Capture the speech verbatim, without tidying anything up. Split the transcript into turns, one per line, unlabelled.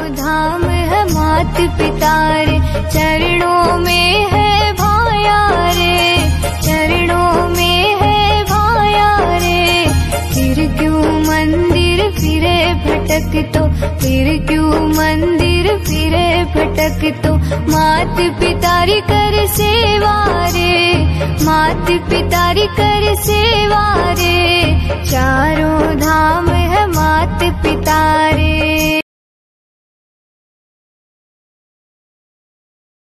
धाम है मात पिता रे, चरणों में है भाया रे, चरणों में है भाया रे। फिर क्यों मंदिर फिरे भटक तो, फिर क्यों मंदिर फिरे भटक तो, मात पिता री कर सेवा रे, मात पिता री कर सेवा रे।